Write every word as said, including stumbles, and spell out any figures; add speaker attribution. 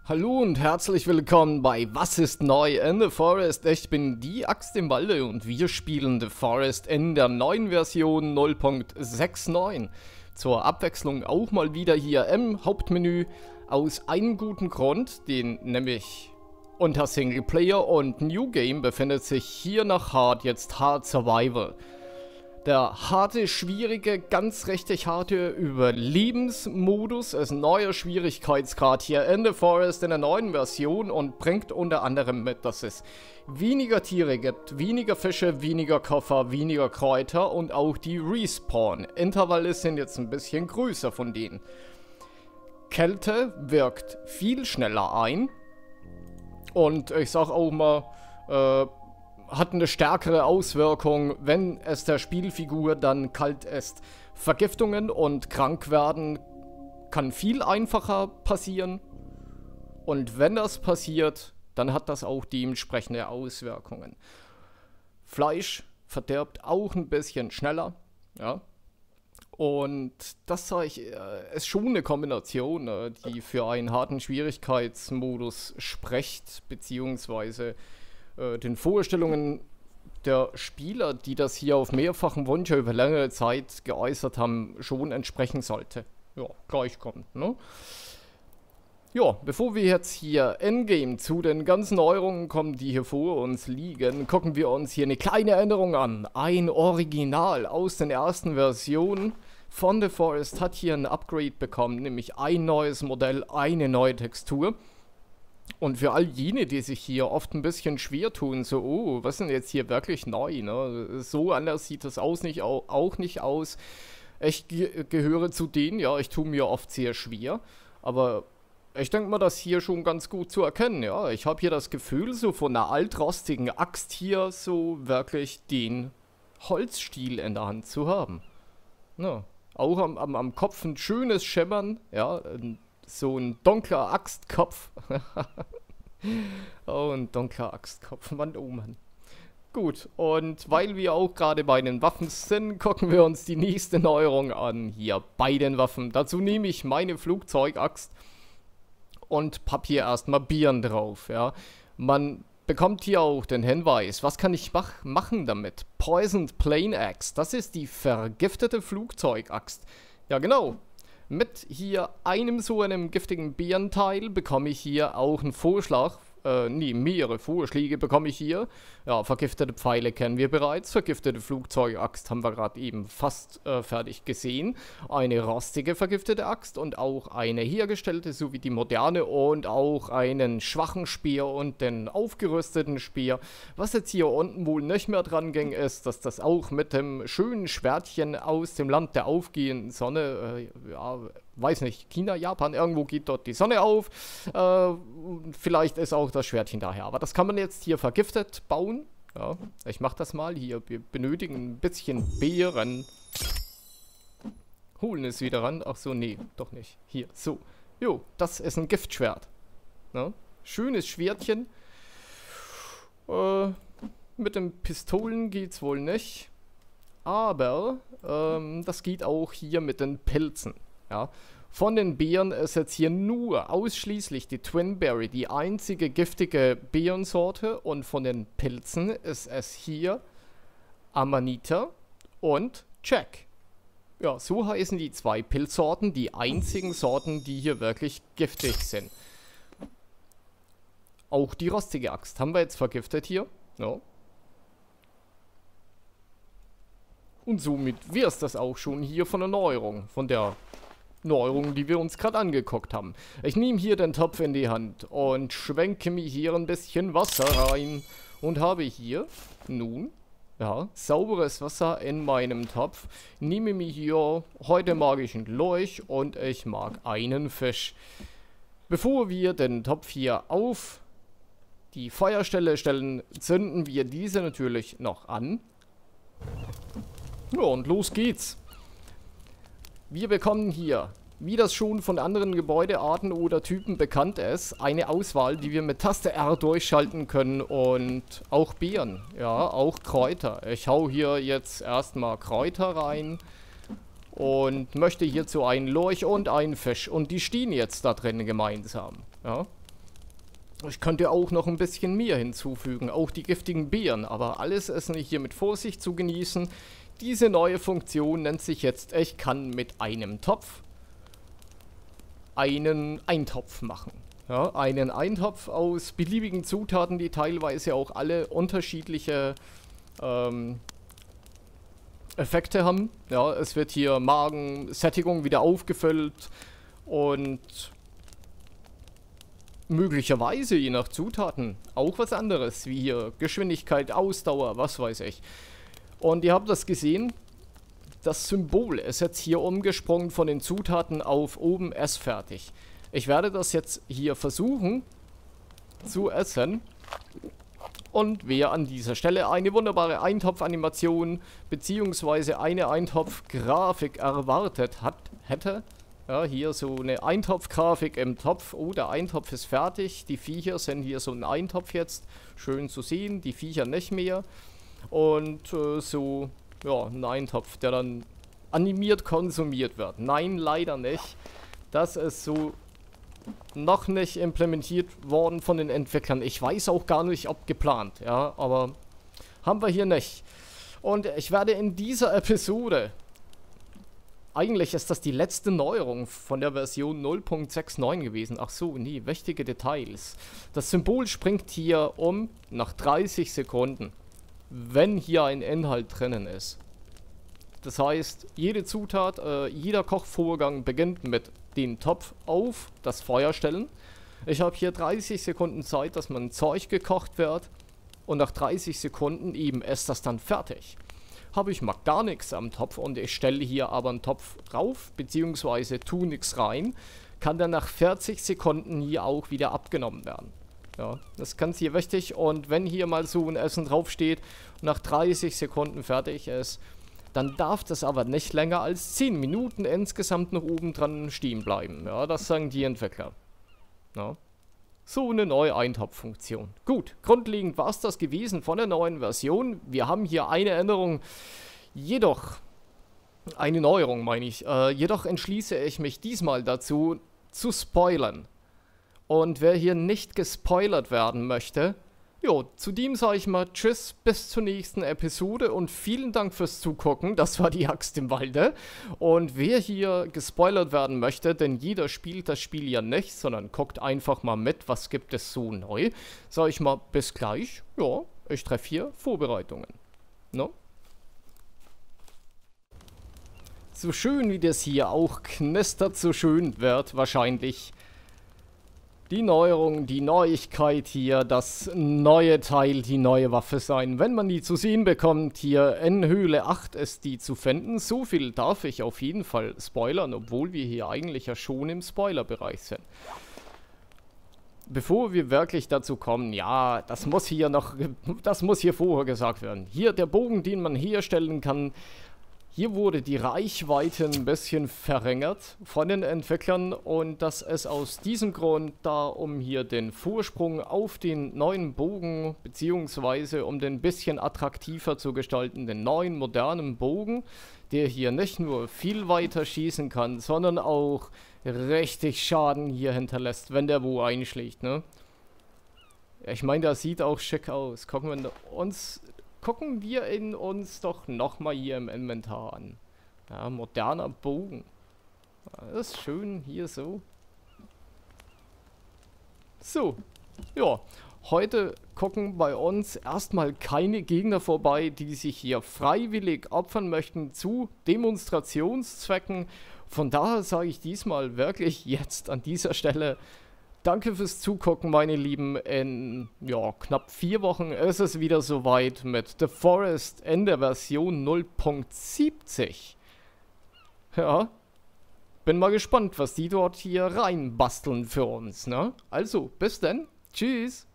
Speaker 1: Hallo und herzlich willkommen bei Was ist neu in The Forest? Ich bin die Axt im Walde und wir spielen The Forest in der neuen Version null Punkt neunundsechzig. Zur Abwechslung auch mal wieder hier im Hauptmenü aus einem guten Grund, den nämlich unter Singleplayer und New Game befindet sich hier nach Hard jetzt Hard Survival. Der harte, schwierige, ganz richtig harte Überlebensmodus ist ein neuer Schwierigkeitsgrad hier in The Forest in der neuen Version und bringt unter anderem mit, dass es weniger Tiere gibt, weniger Fische, weniger Koffer, weniger Kräuter und auch die Respawn-Intervalle sind jetzt ein bisschen größer von denen. Kälte wirkt viel schneller ein und ich sag auch mal, äh, hat eine stärkere Auswirkung, wenn es der Spielfigur dann kalt ist. Vergiftungen und Krankwerden kann viel einfacher passieren. Und wenn das passiert, dann hat das auch dementsprechende Auswirkungen. Fleisch verdirbt auch ein bisschen schneller. Ja. Und das sage ich, äh, ist schon eine Kombination, äh, die für einen harten Schwierigkeitsmodus spricht, beziehungsweise den Vorstellungen der Spieler, die das hier auf mehrfachen Wunsch über längere Zeit geäußert haben, schon entsprechen sollte. Ja, gleich kommt, ne? Ja, bevor wir jetzt hier in-game zu den ganzen Neuerungen kommen, die hier vor uns liegen, gucken wir uns hier eine kleine Änderung an. Ein Original aus den ersten Versionen von The Forest hat hier ein Upgrade bekommen, nämlich ein neues Modell, eine neue Textur. Und für all jene, die sich hier oft ein bisschen schwer tun, so, oh, was ist denn jetzt hier wirklich neu, ne? So anders sieht das aus nicht, auch nicht aus. Ich ge gehöre zu denen, ja, ich tue mir oft sehr schwer, aber ich denke mal, das hier schon ganz gut zu erkennen, ja. Ich habe hier das Gefühl, so von einer altrostigen Axt hier so wirklich den Holzstiel in der Hand zu haben. Ja, auch am, am, am Kopf ein schönes Schimmern, ja, ein so ein dunkler Axtkopf. Oh, ein dunkler Axtkopf. Mann, oh Mann. Gut, und weil wir auch gerade bei den Waffen sind, gucken wir uns die nächste Neuerung an. Hier bei den Waffen. Dazu nehme ich meine Flugzeugaxt und papp hier erstmal Bieren drauf. Ja. Man bekommt hier auch den Hinweis. Was kann ich mach machen damit? Poisoned Plane Axe. Das ist die vergiftete Flugzeugaxt. Ja, genau. Mit hier einem so einem giftigen Bärenteil bekomme ich hier auch einen Vorschlag, äh, nee, mehrere Vorschläge bekomme ich hier. Ja, vergiftete Pfeile kennen wir bereits, vergiftete Flugzeugaxt haben wir gerade eben fast äh, fertig gesehen. Eine rostige vergiftete Axt und auch eine hergestellte, sowie die moderne und auch einen schwachen Speer und den aufgerüsteten Speer. Was jetzt hier unten wohl nicht mehr dran ging, ist, dass das auch mit dem schönen Schwertchen aus dem Land der aufgehenden Sonne, äh, ja, weiß nicht, China, Japan, irgendwo geht dort die Sonne auf. Äh, vielleicht ist auch das Schwertchen daher. Aber das kann man jetzt hier vergiftet bauen. Ja, ich mach das mal hier. Wir benötigen ein bisschen Beeren. Holen es wieder ran. Ach so, nee, doch nicht. Hier, so. Jo, das ist ein Giftschwert. Ja, schönes Schwertchen. Äh, mit den Pistolen geht's wohl nicht. Aber ähm, das geht auch hier mit den Pilzen. Ja, von den Beeren ist jetzt hier nur ausschließlich die Twinberry, die einzige giftige Beerensorte. Und von den Pilzen ist es hier Amanita und Jack. Ja, so heißen die zwei Pilzsorten, die einzigen Sorten, die hier wirklich giftig sind. Auch die rostige Axt haben wir jetzt vergiftet hier. Ja. Und somit wäre es das auch schon hier von der Neuerung, von der Neuerungen, die wir uns gerade angeguckt haben. Ich nehme hier den Topf in die Hand und schwenke mir hier ein bisschen Wasser rein und habe hier nun, ja, sauberes Wasser in meinem Topf. Nehme mir hier, heute mag ich einen Lorch und ich mag einen Fisch. Bevor wir den Topf hier auf die Feuerstelle stellen, zünden wir diese natürlich noch an. Ja, und los geht's. Wir bekommen hier, wie das schon von anderen Gebäudearten oder Typen bekannt ist, eine Auswahl, die wir mit Taste R durchschalten können und auch Beeren, ja, auch Kräuter. Ich hau hier jetzt erstmal Kräuter rein und möchte hierzu einen Lorch und einen Fisch und die stehen jetzt da drin gemeinsam, ja. Ich könnte auch noch ein bisschen mehr hinzufügen, auch die giftigen Beeren, aber alles ist hier mit Vorsicht zu genießen. Diese neue Funktion nennt sich jetzt, ich kann mit einem Topf einen Eintopf machen. Ja, einen Eintopf aus beliebigen Zutaten, die teilweise auch alle unterschiedliche ähm, Effekte haben. Ja, es wird hier Magensättigung wieder aufgefüllt und möglicherweise, je nach Zutaten, auch was anderes, wie hier Geschwindigkeit, Ausdauer, was weiß ich. Und ihr habt das gesehen, das Symbol ist jetzt hier umgesprungen von den Zutaten auf oben essfertig. Ich werde das jetzt hier versuchen zu essen. Und wer an dieser Stelle eine wunderbare Eintopf-Animation bzw. eine Eintopf-Grafik erwartet hat, hätte, ja, hier so eine Eintopf-Grafik im Topf. Oh, der Eintopf ist fertig. Die Viecher sind hier so ein Eintopf jetzt. Schön zu sehen. Die Viecher nicht mehr. Und äh, so, ja, ein Eintopf, der dann animiert konsumiert wird. Nein, leider nicht. Das ist so noch nicht implementiert worden von den Entwicklern. Ich weiß auch gar nicht, ob geplant. Ja, aber haben wir hier nicht. Und ich werde in dieser Episode... Eigentlich ist das die letzte Neuerung von der Version null Punkt sechs neun gewesen. Ach so, nee, wichtige Details. Das Symbol springt hier um nach dreißig Sekunden, wenn hier ein Inhalt drinnen ist. Das heißt, jede Zutat, äh, jeder Kochvorgang beginnt mit den Topf auf das Feuer stellen. Ich habe hier dreißig Sekunden Zeit, dass mein Zeug gekocht wird. Und nach dreißig Sekunden eben ist das dann fertig. Habe ich mal gar nichts am Topf und ich stelle hier aber einen Topf rauf, beziehungsweise tue nichts rein, kann dann nach vierzig Sekunden hier auch wieder abgenommen werden. Ja, das ist ganz hier wichtig. Und wenn hier mal so ein Essen draufsteht und nach dreißig Sekunden fertig ist, dann darf das aber nicht länger als zehn Minuten insgesamt noch oben dran stehen bleiben. Ja, das sagen die Entwickler. Ja. So eine neue Eintopffunktion. Gut, grundlegend war es das gewesen von der neuen Version. Wir haben hier eine Änderung, jedoch, eine Neuerung meine ich, äh, jedoch entschließe ich mich diesmal dazu, zu spoilern. Und wer hier nicht gespoilert werden möchte, jo, zudem sage ich mal tschüss, bis zur nächsten Episode und vielen Dank fürs Zugucken. Das war die Axt im Walde. Und wer hier gespoilert werden möchte, denn jeder spielt das Spiel ja nicht, sondern guckt einfach mal mit, was gibt es so neu, sage ich mal bis gleich. Ja, ich treffe hier Vorbereitungen. No? So schön wie das hier auch knistert, so schön wird wahrscheinlich die Neuerung, die Neuigkeit hier, das neue Teil, die neue Waffe sein. Wenn man die zu sehen bekommt, hier in Höhle acht ist die zu finden. So viel darf ich auf jeden Fall spoilern, obwohl wir hier eigentlich ja schon im Spoilerbereich sind. Bevor wir wirklich dazu kommen, ja, das muss hier noch, das muss hier vorher gesagt werden. Hier der Bogen, den man herstellen kann. Hier wurde die Reichweite ein bisschen verringert von den Entwicklern und das ist aus diesem Grund da, um hier den Vorsprung auf den neuen Bogen, beziehungsweise um den bisschen attraktiver zu gestalten, den neuen modernen Bogen, der hier nicht nur viel weiter schießen kann, sondern auch richtig Schaden hier hinterlässt, wenn der wo einschlägt, ne? Ich meine, das sieht auch schick aus. Gucken wir uns... Gucken wir in uns doch nochmal hier im Inventar an. Ja, moderner Bogen. Das ist schön hier so. So, ja. Heute gucken bei uns erstmal keine Gegner vorbei, die sich hier freiwillig opfern möchten zu Demonstrationszwecken. Von daher sage ich diesmal wirklich jetzt an dieser Stelle danke fürs Zugucken, meine Lieben. In ja, knapp vier Wochen ist es wieder soweit mit The Forest in der Version null Punkt siebzig. Ja, bin mal gespannt, was die dort hier reinbasteln für uns, ne? Also, bis dann. Tschüss.